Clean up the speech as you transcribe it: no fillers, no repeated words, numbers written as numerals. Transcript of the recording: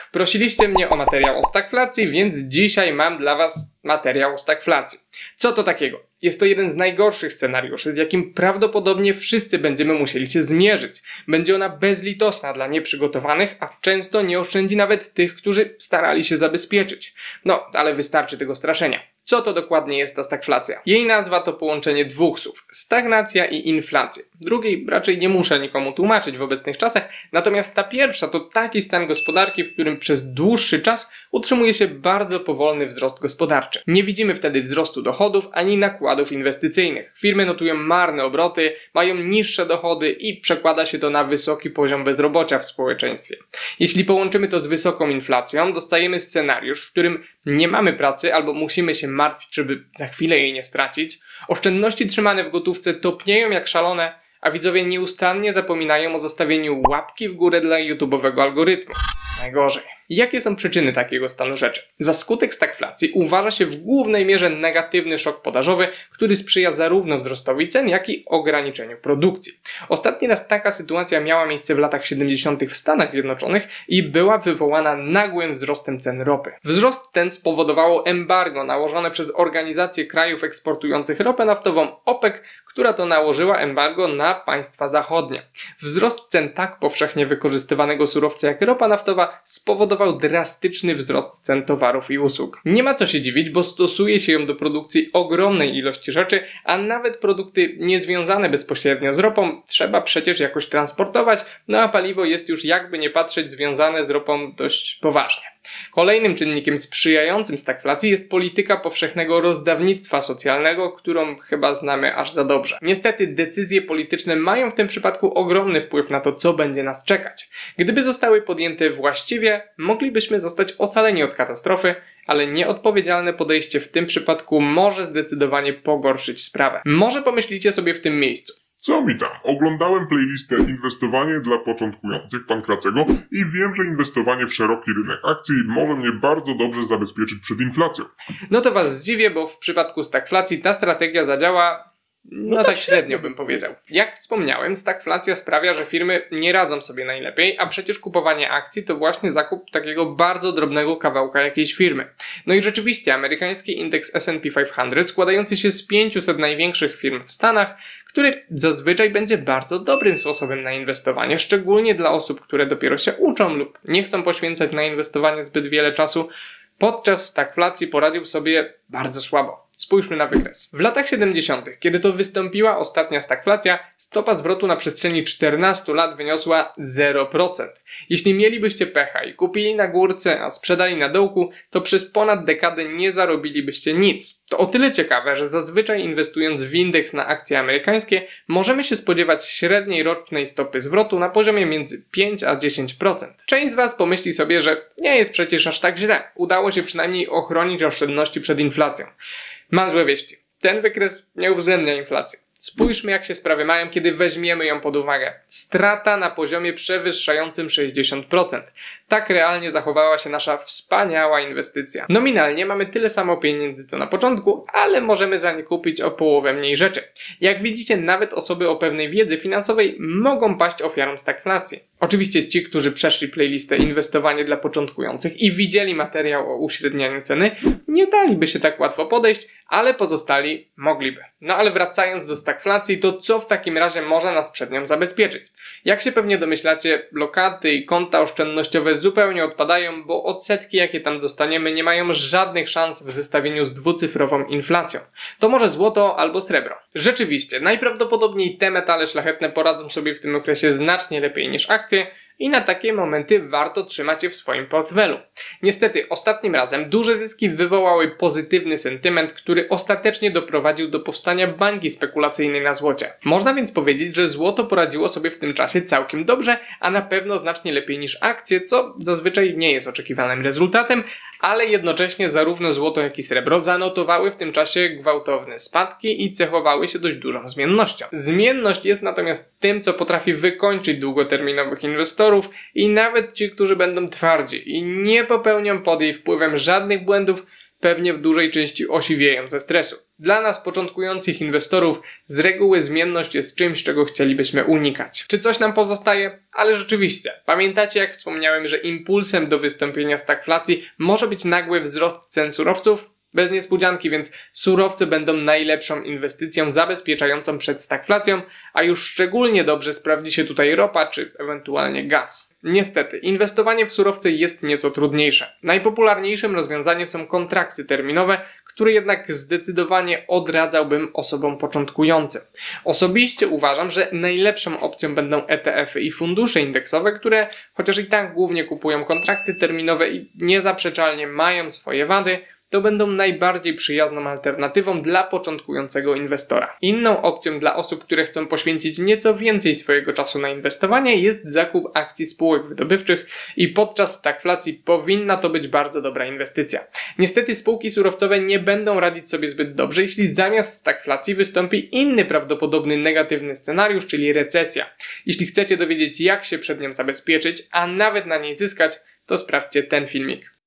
Prosiliście mnie o materiał o stagflacji, więc dzisiaj mam dla Was materiał o stagflacji. Co to takiego? Jest to jeden z najgorszych scenariuszy, z jakim prawdopodobnie wszyscy będziemy musieli się zmierzyć. Będzie ona bezlitosna dla nieprzygotowanych, a często nie oszczędzi nawet tych, którzy starali się zabezpieczyć. No, ale wystarczy tego straszenia. Co to dokładnie jest ta stagflacja? Jej nazwa to połączenie dwóch słów: stagnacja i inflacja. Drugiej raczej nie muszę nikomu tłumaczyć w obecnych czasach, natomiast ta pierwsza to taki stan gospodarki, w którym przez dłuższy czas utrzymuje się bardzo powolny wzrost gospodarczy. Nie widzimy wtedy wzrostu dochodów ani nakładów inwestycyjnych. Firmy notują marne obroty, mają niższe dochody i przekłada się to na wysoki poziom bezrobocia w społeczeństwie. Jeśli połączymy to z wysoką inflacją, dostajemy scenariusz, w którym nie mamy pracy albo musimy się martwić, żeby za chwilę jej nie stracić. Oszczędności trzymane w gotówce topnieją jak szalone, a widzowie nieustannie zapominają o zostawieniu łapki w górę dla YouTube'owego algorytmu. Najgorzej. Jakie są przyczyny takiego stanu rzeczy? Za skutek stagflacji uważa się w głównej mierze negatywny szok podażowy, który sprzyja zarówno wzrostowi cen, jak i ograniczeniu produkcji. Ostatni raz taka sytuacja miała miejsce w latach 70. w Stanach Zjednoczonych i była wywołana nagłym wzrostem cen ropy. Wzrost ten spowodowało embargo nałożone przez Organizację Krajów Eksportujących Ropę Naftową OPEC, która to nałożyła embargo na państwa zachodnie. Wzrost cen tak powszechnie wykorzystywanego surowca jak ropa naftowa spowodował drastyczny wzrost cen towarów i usług. Nie ma co się dziwić, bo stosuje się ją do produkcji ogromnej ilości rzeczy, a nawet produkty niezwiązane bezpośrednio z ropą trzeba przecież jakoś transportować, no a paliwo jest już jakby nie patrzeć związane z ropą dość poważnie. Kolejnym czynnikiem sprzyjającym stagflacji jest polityka powszechnego rozdawnictwa socjalnego, którą chyba znamy aż za dobrze. Niestety decyzje polityczne mają w tym przypadku ogromny wpływ na to, co będzie nas czekać. Gdyby zostały podjęte właściwie, moglibyśmy zostać ocaleni od katastrofy, ale nieodpowiedzialne podejście w tym przypadku może zdecydowanie pogorszyć sprawę. Może pomyślicie sobie w tym miejscu: co mi tam? Oglądałem playlistę Inwestowanie dla początkujących Pankracego i wiem, że inwestowanie w szeroki rynek akcji może mnie bardzo dobrze zabezpieczyć przed inflacją. No to Was zdziwię, bo w przypadku stagflacji ta strategia zadziała tak średnio bym powiedział. Jak wspomniałem, stagflacja sprawia, że firmy nie radzą sobie najlepiej, a przecież kupowanie akcji to właśnie zakup takiego bardzo drobnego kawałka jakiejś firmy. No i rzeczywiście amerykański indeks S&P 500 składający się z 500 największych firm w Stanach, który zazwyczaj będzie bardzo dobrym sposobem na inwestowanie, szczególnie dla osób, które dopiero się uczą lub nie chcą poświęcać na inwestowanie zbyt wiele czasu, podczas stagflacji poradził sobie bardzo słabo. Spójrzmy na wykres. W latach 70., kiedy to wystąpiła ostatnia stagflacja, stopa zwrotu na przestrzeni 14 lat wyniosła 0%. Jeśli mielibyście pecha i kupili na górce, a sprzedali na dołku, to przez ponad dekadę nie zarobilibyście nic. To o tyle ciekawe, że zazwyczaj inwestując w indeks na akcje amerykańskie, możemy się spodziewać średniej rocznej stopy zwrotu na poziomie między 5 a 10%. Część z Was pomyśli sobie, że nie jest przecież aż tak źle. Udało się przynajmniej ochronić oszczędności przed inflacją. Mam złe wieści. Ten wykres nie uwzględnia inflacji. Spójrzmy, jak się sprawy mają, kiedy weźmiemy ją pod uwagę. Strata na poziomie przewyższającym 60%. Tak realnie zachowała się nasza wspaniała inwestycja. Nominalnie mamy tyle samo pieniędzy co na początku, ale możemy za nie kupić o połowę mniej rzeczy. Jak widzicie, nawet osoby o pewnej wiedzy finansowej mogą paść ofiarą stagflacji. Oczywiście ci, którzy przeszli playlistę Inwestowanie dla początkujących i widzieli materiał o uśrednianiu ceny, nie daliby się tak łatwo podejść, ale pozostali mogliby. No ale wracając do stagflacji, to co w takim razie może nas przed nią zabezpieczyć? Jak się pewnie domyślacie, lokaty i konta oszczędnościowe zupełnie odpadają, bo odsetki, jakie tam dostaniemy, nie mają żadnych szans w zestawieniu z dwucyfrową inflacją. To może złoto albo srebro. Rzeczywiście, najprawdopodobniej te metale szlachetne poradzą sobie w tym okresie znacznie lepiej niż akcje i na takie momenty warto trzymać je w swoim portfelu. Niestety, ostatnim razem duże zyski wywołały pozytywny sentyment, który ostatecznie doprowadził do powstania bańki spekulacyjnej na złocie. Można więc powiedzieć, że złoto poradziło sobie w tym czasie całkiem dobrze, a na pewno znacznie lepiej niż akcje, co zazwyczaj nie jest oczekiwanym rezultatem, ale jednocześnie zarówno złoto, jak i srebro zanotowały w tym czasie gwałtowne spadki i cechowały się dość dużą zmiennością. Zmienność jest natomiast tym, co potrafi wykończyć długoterminowych inwestorów i nawet ci, którzy będą twardzi i nie popełnią pod jej wpływem żadnych błędów, pewnie w dużej części osiwieją ze stresu. Dla nas, początkujących inwestorów, z reguły zmienność jest czymś, czego chcielibyśmy unikać. Czy coś nam pozostaje? Ale rzeczywiście. Pamiętacie, jak wspomniałem, że impulsem do wystąpienia stagflacji może być nagły wzrost cen surowców? Bez niespodzianki, więc surowce będą najlepszą inwestycją zabezpieczającą przed stagflacją, a już szczególnie dobrze sprawdzi się tutaj ropa czy ewentualnie gaz. Niestety, inwestowanie w surowce jest nieco trudniejsze. Najpopularniejszym rozwiązaniem są kontrakty terminowe, które jednak zdecydowanie odradzałbym osobom początkującym. Osobiście uważam, że najlepszą opcją będą ETF-y i fundusze indeksowe, które chociaż i tak głównie kupują kontrakty terminowe i niezaprzeczalnie mają swoje wady, to będą najbardziej przyjazną alternatywą dla początkującego inwestora. Inną opcją dla osób, które chcą poświęcić nieco więcej swojego czasu na inwestowanie, jest zakup akcji spółek wydobywczych i podczas stagflacji powinna to być bardzo dobra inwestycja. Niestety spółki surowcowe nie będą radzić sobie zbyt dobrze, jeśli zamiast stagflacji wystąpi inny prawdopodobny negatywny scenariusz, czyli recesja. Jeśli chcecie dowiedzieć, jak się przed nią zabezpieczyć, a nawet na niej zyskać, to sprawdźcie ten filmik.